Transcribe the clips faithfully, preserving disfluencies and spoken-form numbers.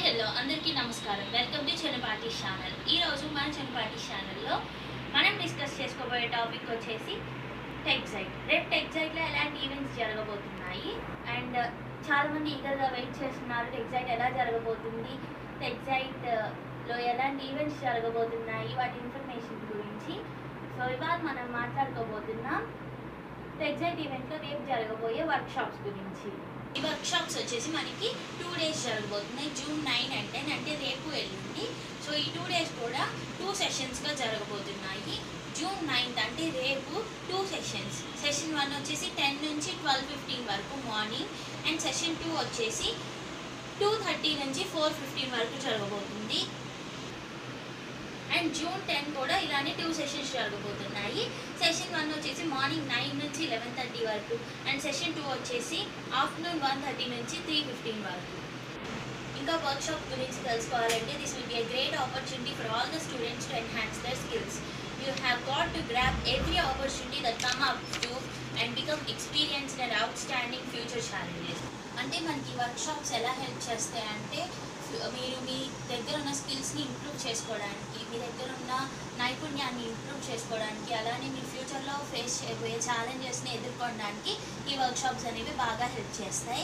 Hello అందరికీ నమస్కారం. Welcome to చిన్నపాటి ఛానల్. ఈరోజు మన చిన్నపాటి ఛానల్లో మనం డిస్కస్ చేసుకోబోయే టాపిక్ వచ్చేసి టెక్సైట్. రేపు టెక్సైట్లో ఎలాంటి ఈవెంట్స్ జరగబోతున్నాయి అండ్ చాలామంది ఈగర్గా వెయిట్ చేస్తున్నారు. టెక్సైట్ ఎలా జరగబోతుంది, టెక్సైట్లో ఎలాంటి ఈవెంట్స్ జరగబోతున్నాయి, వాటి ఇన్ఫర్మేషన్ గురించి. సో ఇవాళ మనం మాట్లాడుకోబోతున్నాం టెక్సైట్ ఈవెంట్లో రేపు జరగబోయే వర్క్షాప్స్ గురించి. ఈ వర్క్షాప్స్ వచ్చేసి మనకి టూ డేస్ జరగబోతున్నాయి, జూన్ నైన్ అండ్ టెన్, అంటే రేపు ఎల్లుండి. సో ఈ టూ డేస్ కూడా టూ సెషన్స్గా జరగబోతున్నాయి. జూన్ నైన్త్ అంటే రేపు టూ సెషన్స్. సెషన్ వన్ వచ్చేసి టెన్ నుంచి ట్వెల్వ్ ఫిఫ్టీన్ వరకు మార్నింగ్, అండ్ సెషన్ టూ వచ్చేసి టూ థర్టీ నుంచి ఫోర్ ఫిఫ్టీన్ వరకు జరగబోతుంది. అండ్ జూన్ టెన్ కూడా ఇలానే టూ సెషన్స్ జరగబోతున్నాయి. సెషన్ వన్ వచ్చేసి మార్నింగ్ నైన్ నుంచి లెవెన్ థర్టీ వరకు, అండ్ సెషన్ టూ వచ్చేసి ఆఫ్టర్నూన్ వన్ థర్టీ నుంచి త్రీ ఫిఫ్టీన్ వరకు. ఇంకా వర్క్షాప్ గురించి తెలుసుకోవాలంటే this will be a great opportunity for all the students to enhance their skills. You have got to grab every opportunity that come up to and become experienced and outstanding future challenges. అంటే మనకి workshops ఎలా help చేస్తాయంటే మీరు మీ దగ్గర ఉన్న స్కిల్స్ని improve చేసుకోవడానికి, మీ దగ్గర ఉన్న నైపుణ్యాన్ని ఇంప్రూవ్ చేసుకోవడానికి, అలానే మీ ఫ్యూచర్లో ఫేస్ చేయబోయే ఛాలెంజెస్ని ఎదుర్కోవడానికి ఈ వర్క్షాప్స్ అనేవి బాగా హెల్ప్ చేస్తాయి.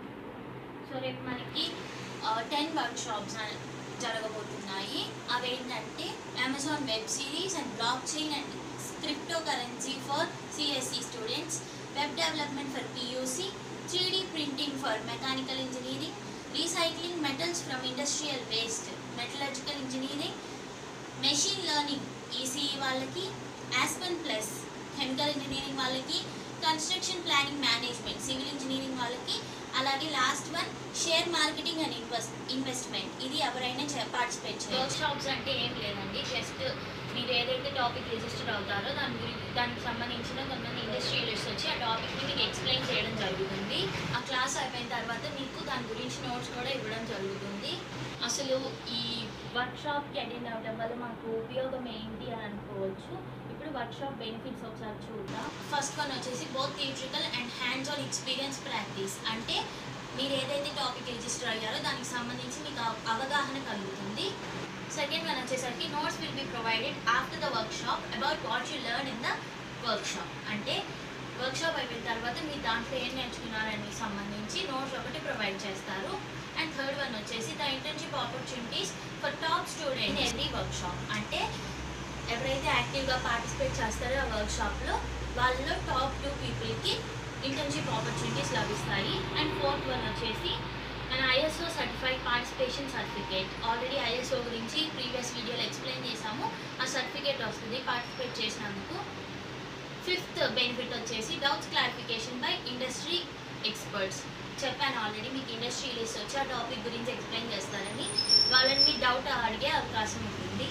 సో రేపు మనకి టెన్ వర్క్షాప్స్ జరగబోతున్నాయి. అవి ఏంటంటే Amazon web series and blockchain and cryptocurrency for CSC students, web development for PUC, three D printing for mechanical engineering, recycling metals from industrial waste, metallurgical engineering, machine learning E C E వాళ్ళకి, Aspen Plus chemical engineering వాళ్ళకి, construction planning management civil engineering వాళ్ళకి, అలాగే last one share marketing and invest investment ఇది ఎవరైనా participate చేయాలి. Workshops అంటే ఏం లేదండి, జస్ట్ మీరు ఏదైతే టాపిక్ రిజిస్టర్ అవుతారో దాని గురించి దానికి సంబంధించిన కొంతమంది ఇండస్ట్రియలిస్ట్ వచ్చి ఆ టాపిక్ని మీకు ఎక్స్ప్లెయిన్ చేయడం జరుగుతుంది. ఆ క్లాస్ అయిపోయిన తర్వాత మీకు దాని గురించి నోట్స్ కూడా ఇవ్వడం జరుగుతుంది. అసలు ఈ వర్క్షాప్కి అటెండ్ అవ్వడం వల్ల మాకు ఉపయోగం ఏంటి అని అనుకోవచ్చు. ఇప్పుడు వర్క్షాప్ బెనిఫిట్స్ ఒకసారి చూద్దాం. ఫస్ట్ వన్ వచ్చేసి both theoretical and hands on experience practice. అంటే మీరు ఏదైతే టాపిక్ రిజిస్టర్ అయ్యారో దానికి సంబంధించి మీకు అవగాహన కలుగుతుంది. సెకండ్ వన్ వచ్చేసరికి notes will be provided after the workshop about what you learn in the workshop. అంటే వర్క్షాప్ అయిపోయిన తర్వాత మీరు దాంట్లో ఏం నేర్చుకున్నారని సంబంధించి నోట్స్ ఒకటి ప్రొవైడ్ చేస్తారు. అండ్ థర్డ్ వన్ వచ్చేసి the internship opportunities for top student every workshop. అంటే ఎవరైతే యాక్టివ్గా పార్టిసిపేట్ చేస్తారో ఆ వర్క్షాప్లో వాళ్ళలో టాప్ టూ పీపుల్కి ఇంటర్న్షిప్ ఆపర్చునిటీస్ లభిస్తాయి. అండ్ ఫోర్త్ వన్ వచ్చేసి మన ISO certified participation certificate. Already ISO గురించి ప్రీవియస్ వీడియోలో ఎక్స్ప్లెయిన్ చేసాము. ఆ సర్టిఫికేట్ వస్తుంది పార్టిసిపేట్ చేసినందుకు. ఫిఫ్త్ బెనిఫిట్ వచ్చేసి doubts clarification by industry experts. చెప్పాను ఆల్రెడీ, మీకు ఇండస్ట్రియలిస్ట్ వచ్చి ఆ టాపిక్ గురించి ఎక్స్ప్లెయిన్ చేస్తారని, వాళ్ళని మీ డౌట్ అడిగే అవకాశం ఉంటుంది.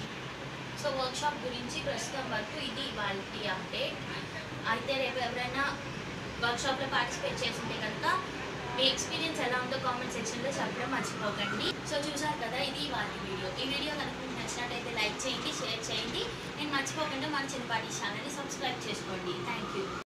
సో వర్క్షాప్ గురించి ప్రస్తుతం వరకు ఇది ఇవాళ అప్డేట్. అయితే రేపు ఎవరైనా వర్క్షాప్లో పార్టిసిపేట్ చేస్తుంటే కనుక మీ ఎక్స్పీరియన్స్ ఎలా ఉందో కామెంట్ సెక్షన్లో చెప్పడం మర్చిపోకండి. సో చూసారు కదా, ఇది వాళ్ళ వీడియో. ఈ వీడియో కనుక మీకు నచ్చినట్టయితే లైక్ చేయండి, షేర్ చేయండి, నేను మర్చిపోకుండా మన చిన్నపాటి ఛానల్ని సబ్స్క్రైబ్ చేసుకోండి. Thank you.